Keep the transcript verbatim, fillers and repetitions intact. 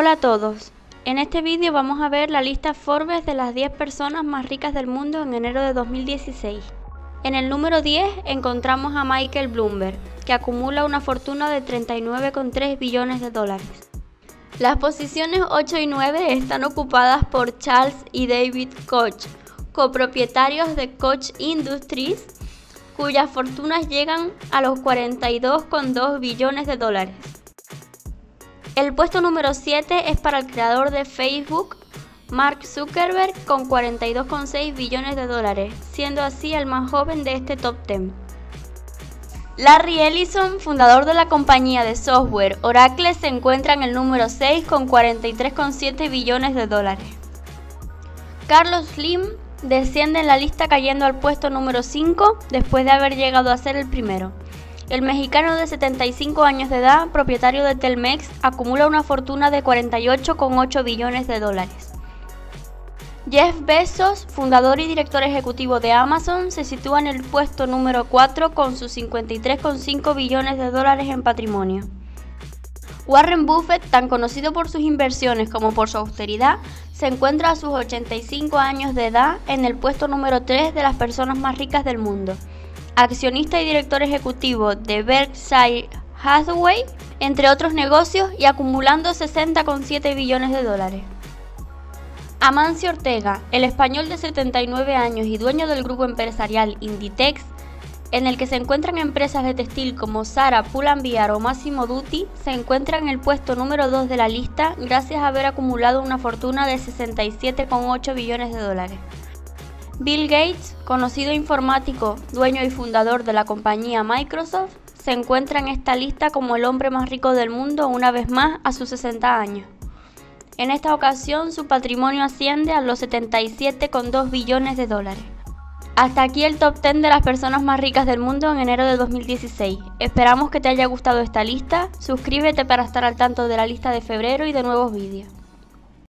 Hola a todos, en este vídeo vamos a ver la lista Forbes de las diez personas más ricas del mundo en enero de dos mil dieciséis. En el número diez encontramos a Michael Bloomberg, que acumula una fortuna de treinta y nueve coma tres billones de dólares. Las posiciones ocho y nueve están ocupadas por Charles y David Koch, copropietarios de Koch Industries, cuyas fortunas llegan a los cuarenta y dos coma dos billones de dólares. El puesto número siete es para el creador de Facebook, Mark Zuckerberg, con cuarenta y dos coma seis billones de dólares, siendo así el más joven de este top diez. Larry Ellison, fundador de la compañía de software Oracle, se encuentra en el número seis con cuarenta y tres coma siete billones de dólares. Carlos Slim desciende en la lista cayendo al puesto número cinco después de haber llegado a ser el primero. El mexicano de setenta y cinco años de edad, propietario de Telmex, acumula una fortuna de cuarenta y ocho coma ocho billones de dólares. Jeff Bezos, fundador y director ejecutivo de Amazon, se sitúa en el puesto número cuatro con sus cincuenta y tres coma cinco billones de dólares en patrimonio. Warren Buffett, tan conocido por sus inversiones como por su austeridad, se encuentra a sus ochenta y cinco años de edad en el puesto número tres de las personas más ricas del mundo. Accionista y director ejecutivo de Berkshire Hathaway, entre otros negocios, y acumulando sesenta coma siete billones de dólares. Amancio Ortega, el español de setenta y nueve años y dueño del grupo empresarial Inditex, en el que se encuentran empresas de textil como Zara, Pull&Bear o Massimo Dutti, se encuentra en el puesto número dos de la lista gracias a haber acumulado una fortuna de sesenta y siete coma ocho billones de dólares. Bill Gates, conocido informático, dueño y fundador de la compañía Microsoft, se encuentra en esta lista como el hombre más rico del mundo una vez más a sus sesenta años. En esta ocasión su patrimonio asciende a los setenta y siete coma dos billones de dólares. Hasta aquí el top diez de las personas más ricas del mundo en enero de dos mil dieciséis. Esperamos que te haya gustado esta lista. Suscríbete para estar al tanto de la lista de febrero y de nuevos vídeos.